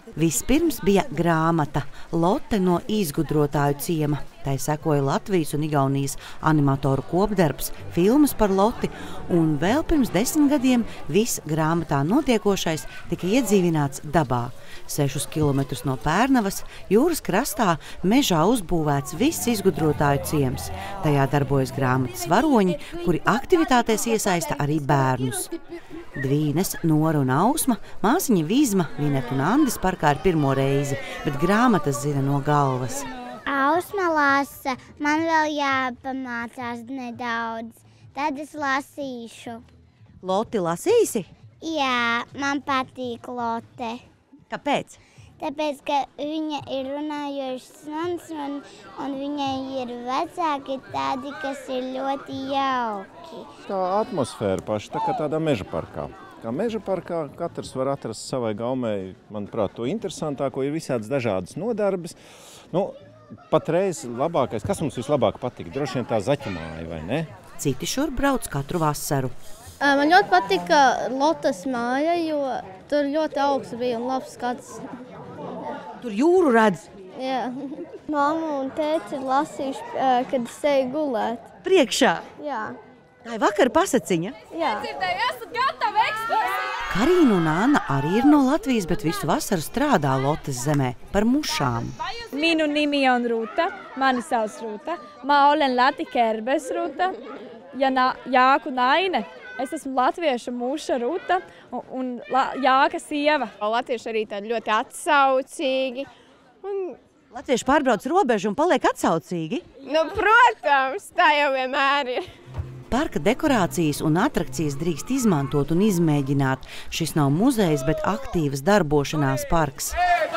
Vispirms bija grāmata Lotte no izgudrotāju ciema. Tai sekoja Latvijas un Igaunijas animatoru kopdarbs, filmas par Loti, un vēl pirms 10 gadiem viss grāmatā notiekošais tika iedzīvināts dabā. 6 kilometrus no Pērnavas, jūras krastā, mežā uzbūvēts viss izgudrotāju ciems. Tajā darbojas grāmatas varoņi, kuri aktivitātēs iesaista arī bērnus. Dvīnes, Nora un Ausma, māsiņa Vizma, Vineta un Andis parkā ir pirmo reizi, bet grāmatas zina no galvas. Ausma lasa, man vēl jāpamācās nedaudz, tad es lasīšu. Loti lasīsi? Jā, man patīk Lotte. Kāpēc? Tāpēc, ka viņa ir runājošs suns un viņai ir vecāki tādi, kas ir ļoti jauki. Tā atmosfēra paša, tā kā tādā meža parkā. Kā meža parkā katrs var atrast savai gaumei, manuprāt, to interesantāko, ir visādas dažādas nodarbes. Patreiz labākais, kas mums vislabāk patīk? Droši vien tā zaķu māja, vai ne? Citi šur brauc katru vasaru. Man ļoti patika Lotas māja, jo tur ļoti augsts bija un labs skats. Tur jūru redz. Jā. Mamma un tēti ir lasījuši, kad es eju gulēt. Priekšā. Jā. Tā ir vakara pasaciņa. Jā. Esat gatavi ekskursijai? Karīna un Anna arī ir no Latvijas, bet visu vasaru strādā Lotes zemē par mušām. Minu nimi on Rūta, mani sauc Rūta. Mä olen Lati-Kerbes Rūta ja Jāku naine. Es esmu latviešu muša Rūta un Jāka sieva. Latvieši arī tādi ļoti atsaucīgi. Latvieši pārbrauc robežu un paliek atsaucīgi? Protams, tā jau vienmēr ir. Parka dekorācijas un atrakcijas drīkst izmantot un izmēģināt. Šis nav muzejs, bet aktīvas darbošanās parks.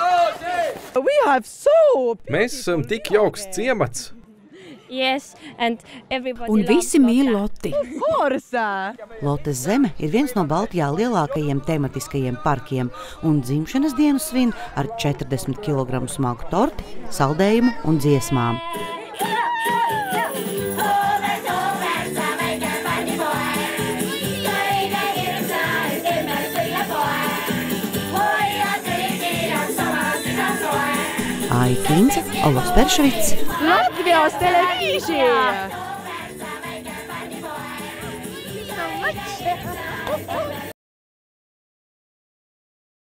Mēs esam tik jauks ciemats. Yes, un visi mīl Loti. Lotes zeme ir viens no Baltijā lielākajiem tematiskajiem parkiem, un dzimšanas dienu svin ar 40 kg smagu torti, saldējumu un dziesmām. Ai Kince, Olovs Peršvics. Latvijas televīzija!